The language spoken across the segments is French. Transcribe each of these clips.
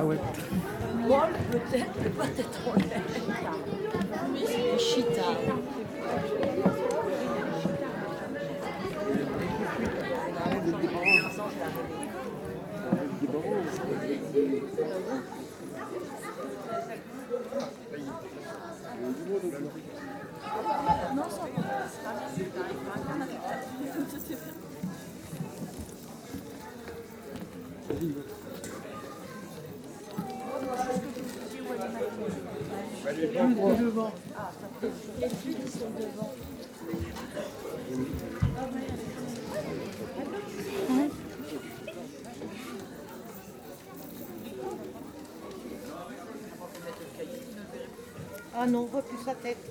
Ah ouais. Moi, peut-être, mais pas tête en l'air. Les cheetahs. Non, ça Devant. les fluides, ils sont devant. Ah non, on voit plus sa tête.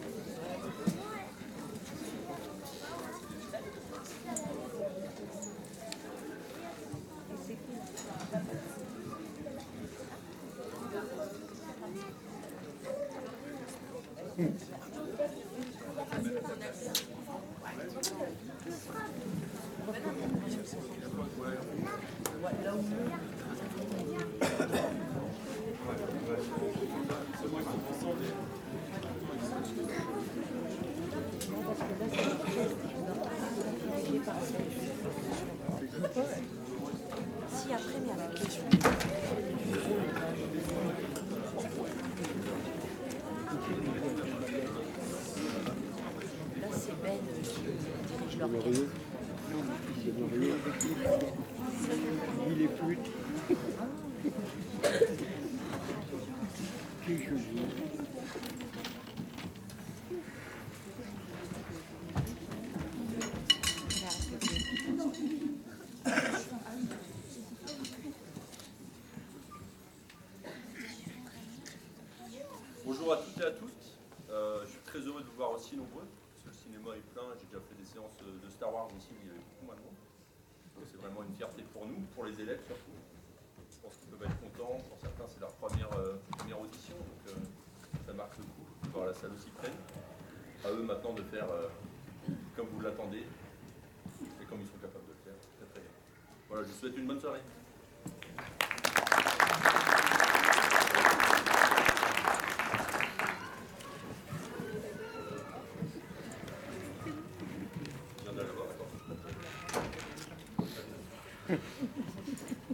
Si, après, mais avec les fluides. Là, c'est Ben qui dirige l'orchestre. Il est flûte. Quel joli. Bonjour à toutes et à tous. Je suis très heureux de vous voir aussi nombreux, parce que le cinéma est plein. J'ai déjà fait des séances de Star Wars ici, il y avait beaucoup moins de monde. Donc c'est vraiment une fierté pour nous, pour les élèves surtout. Je pense qu'ils peuvent être contents. Pour certains, c'est leur première audition, donc ça marque le coup de voir la salle aussi pleine. À eux maintenant de faire comme vous l'attendez et comme ils sont capables de le faire. Très très bien. Voilà, je vous souhaite une bonne soirée. Je viens d'aller voir, d'accord.